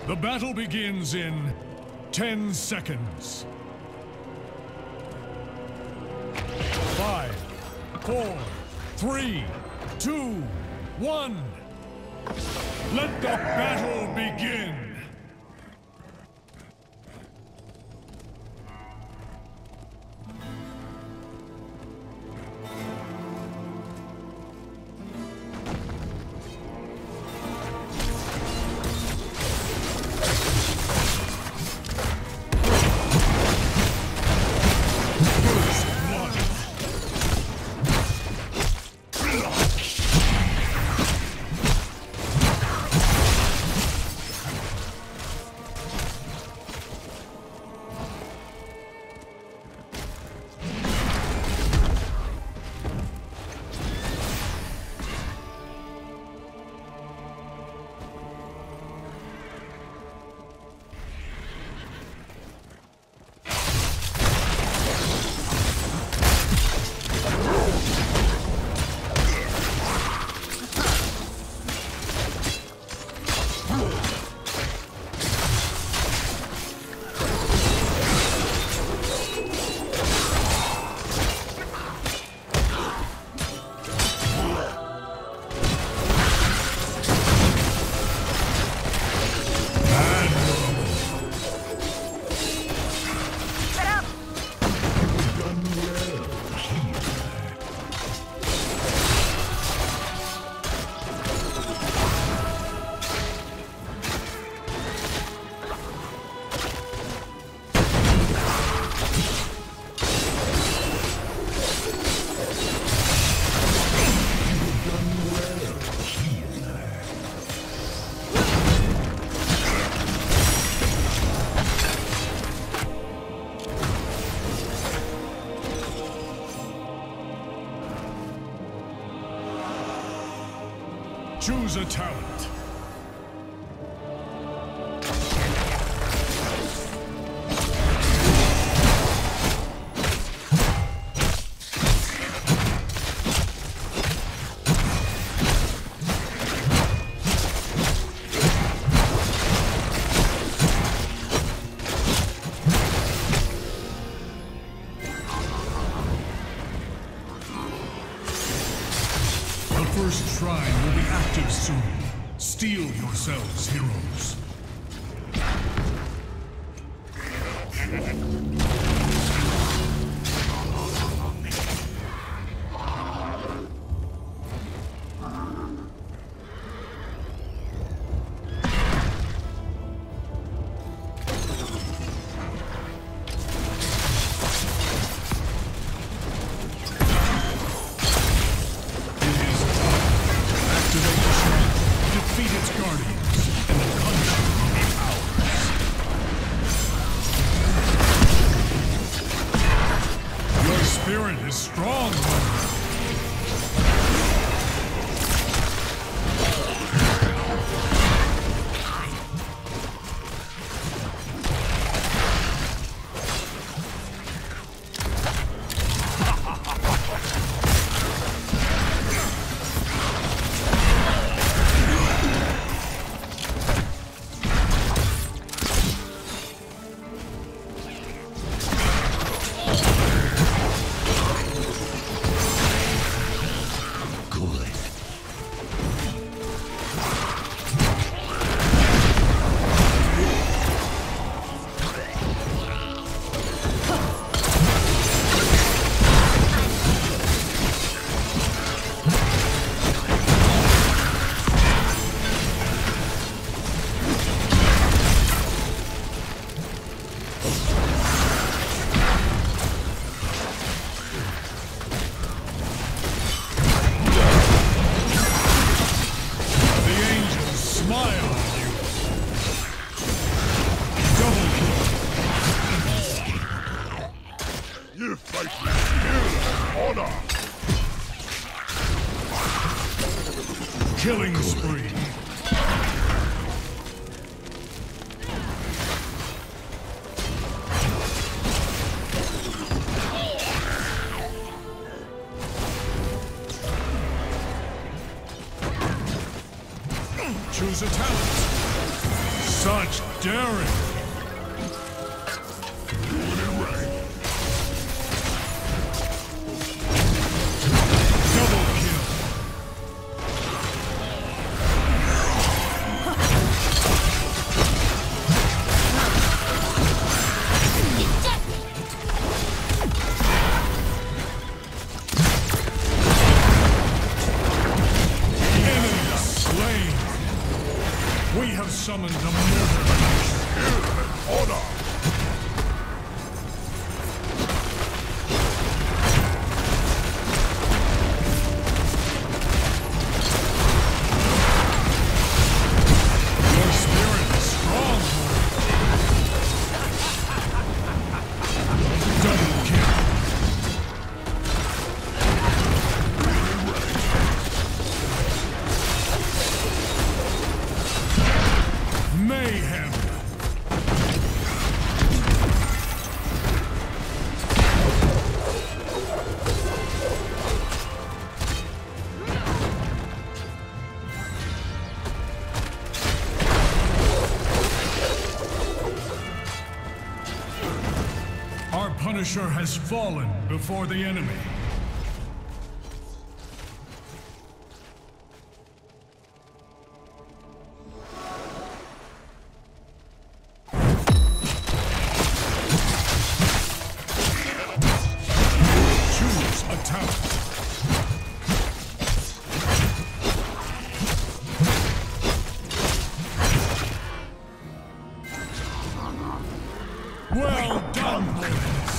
The battle begins in 10 seconds. 5, 4, 3, 2, 1. Let the battle begin! Choose a talent. The first shrine will be active soon. Steel yourselves, heroes. Defeat its guardians, and the country will be ours. Your spirit is strong, Hunter. You fight with skill and honor! Killing spree. Choose a talent. Such daring! Double kill! Enemy slain! We have summoned a murderer! Order! Your spirit is strong! Double kill! Mayhem! Our Punisher has fallen before the enemy. Choose attack. Well done, boys!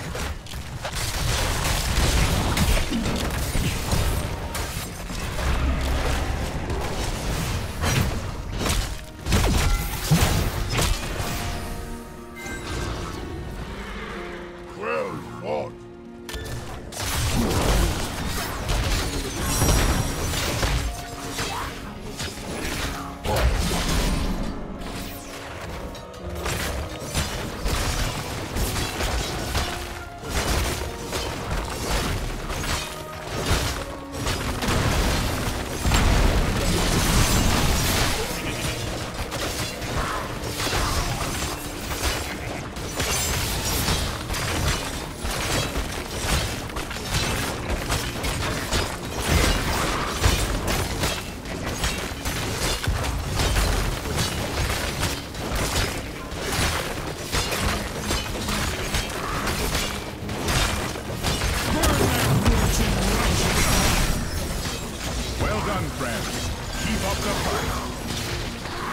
Well fought! Well done, friends. Keep up the fight.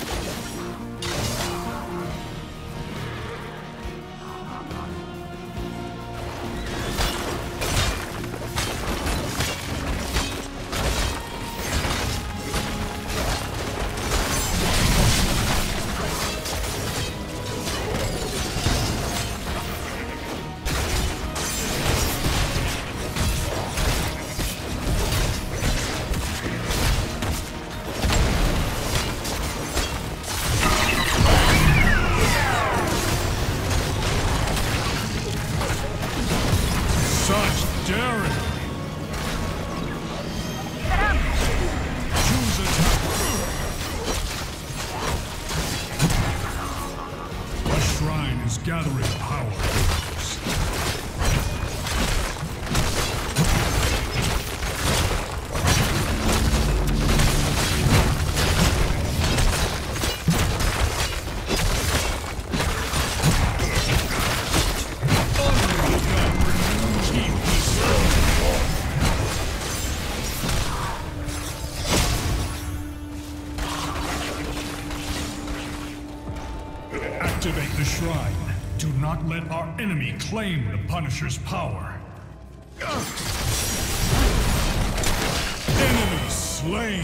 Such daring! Choose attack. A shrine is gathering power. Activate the shrine. Do not let our enemy claim the Punisher's power. Enemy slain!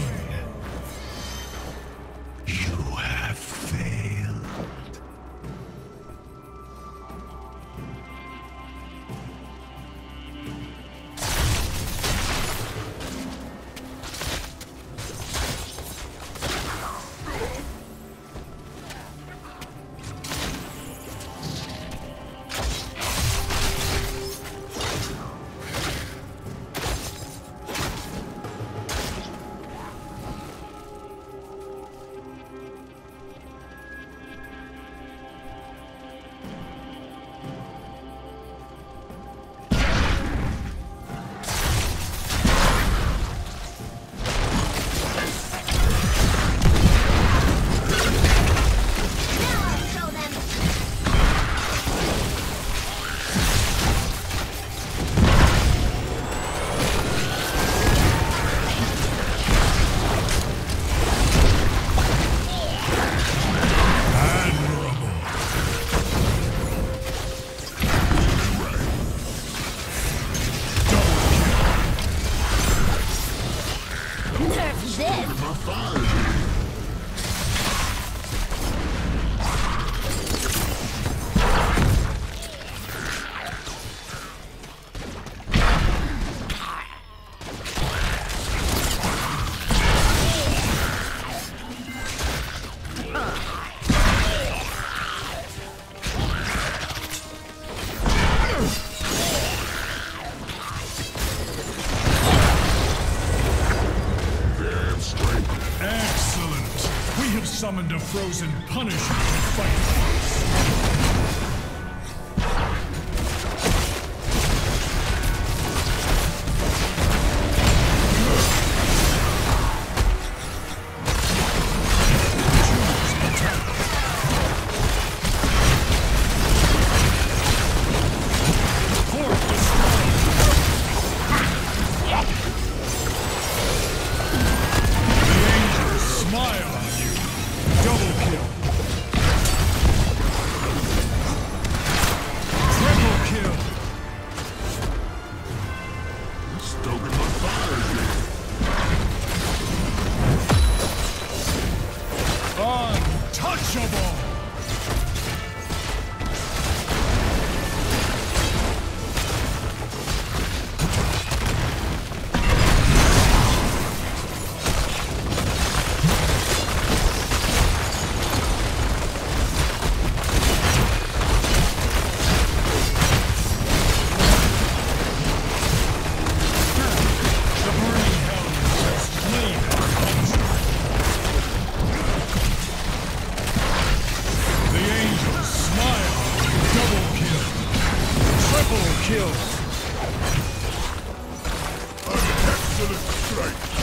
You have failed. Summoned a frozen Punisher to fight for us. Untouchable! Kill. An excellent strike.